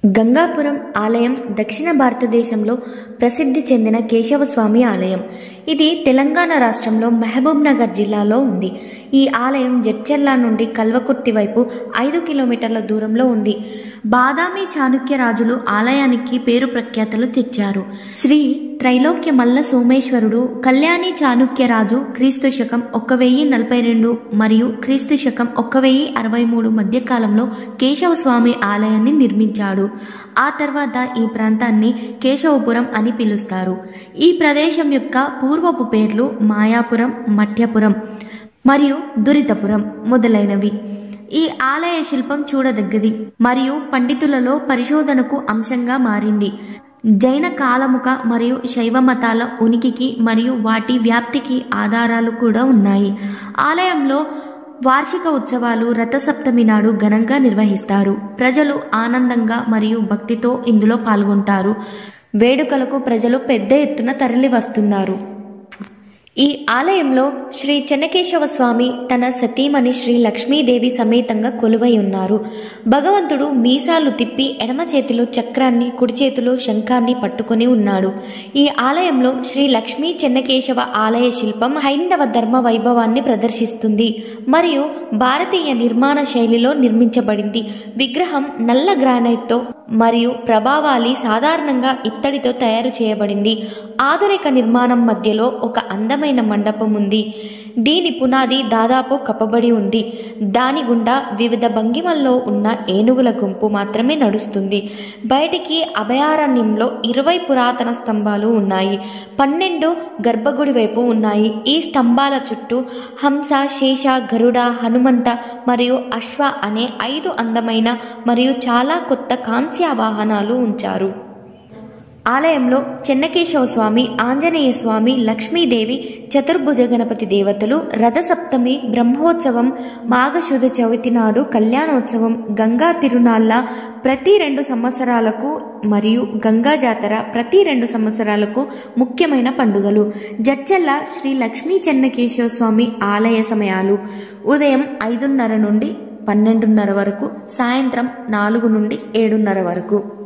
గంగాపురం ఆలయం దక్షిణ భారతదేశంలో ప్రసిద్ధి చెందిన కేశవస్వామి ఆలయం. ఇది తెలంగాణ రాష్ట్రంలో మహబూబ్ నగర్ జిల్లాలో ఉంది. ఈ ఆలయం జడ్చర్ల నుండి కల్వకుర్తి వైపు 5 కిలోమీటర్ల దూరంలో ఉంది. బాదామి చాళుక్య రాజులు ఆలయానికి పేరు ప్రఖ్యాతలు తెచ్చారు. శ్రీ త్రైలోక్య మల్ల సోమేశ్వరుడు కళ్యాణి చాళుక్య రాజు క్రీస్తు శకం 1042 మరియు క్రీస్తు శకం 1063 మధ్య కాలంలో కేశవస్వామి ఆలయాన్ని నిర్మించాడు. ఆ తర్వాత ఈ ప్రాంతాన్ని కేశవపురం అని పిలుస్తారు. ఈ ప్రదేశం యొక్క పూర్వపు పేర్లు మాయాపురం, మఠ్యపురం మరియు దురితపురం మొదలైనవి. ఈ ఆలయ శిల్పం చూడదగ్గది మరియు పండితులలో పరిశోధనకు అంశంగా మారింది. జైన కాలముఖ మరియు శైవ మతాల ఉనికికి మరియు వాటి వ్యాప్తికి ఆధారాలు కూడా ఉన్నాయి. ఆలయంలో వార్షిక ఉత్సవాలు రథసప్తమి నాడు ఘనంగా నిర్వహిస్తారు. ప్రజలు ఆనందంగా మరియు భక్తితో ఇందులో పాల్గొంటారు. వేడుకలకు ప్రజలు పెద్ద ఎత్తున తరలి వస్తున్నారు. ఈ ఆలయంలో శ్రీ చెన్నకేశవ స్వామి తన సతీమణి శ్రీ లక్ష్మీదేవి సమేతంగా కొలువై ఉన్నారు. భగవంతుడు మీసాలు తిప్పి ఎడమ చేతిలో చక్రాన్ని, కుడి చేతిలో శంఖాన్ని పట్టుకుని ఉన్నాడు. ఈ ఆలయంలో శ్రీ లక్ష్మీ చెన్నకేశవ ఆలయ శిల్పం హైందవ ధర్మ వైభవాన్ని ప్రదర్శిస్తుంది మరియు భారతీయ నిర్మాణ శైలిలో నిర్మించబడింది. విగ్రహం నల్ల గ్రానైట్తో మరియు ప్రభావాలి సాధారణంగా ఇత్తడితో తయారు చేయబడింది. ఆధునిక నిర్మాణం మధ్యలో ఒక అందమైన మండపం ఉంది. దీని పునాది దాదాపు కప్పబడి ఉంది. దాని గుండా వివిధ భంగిమల్లో ఉన్న ఏనుగుల గుంపు మాత్రమే నడుస్తుంది. బయటికి అభయారణ్యంలో 20 పురాతన స్తంభాలు ఉన్నాయి. 12 గర్భగుడి వైపు ఉన్నాయి. ఈ స్తంభాల చుట్టూ హంస, శేష, గరుడ, హనుమంత మరియు అశ్వ అనే 5 అందమైన మరియు చాలా కొత్త కాంస్య వాహనాలు ఉంచారు. ఆలయంలో చెన్నకేశవ స్వామి, ఆంజనేయ స్వామి, లక్ష్మీదేవి, చతుర్భుజ గణపతి దేవతలు, రథసప్తమి, బ్రహ్మోత్సవం, మాఘశుద్ధ చవితి నాడు కళ్యాణోత్సవం, గంగా తిరునాళ్ళ ప్రతి 2 సంవత్సరాలకు మరియు గంగా జాతర ప్రతి 2 సంవత్సరాలకు ముఖ్యమైన పండుగలు. జడ్చర్ల శ్రీ లక్ష్మీ చెన్నకేశవ స్వామి ఆలయ సమయాలు ఉదయం 5:30 నుండి 12:30 వరకు, సాయంత్రం 4 నుండి 7:30 వరకు.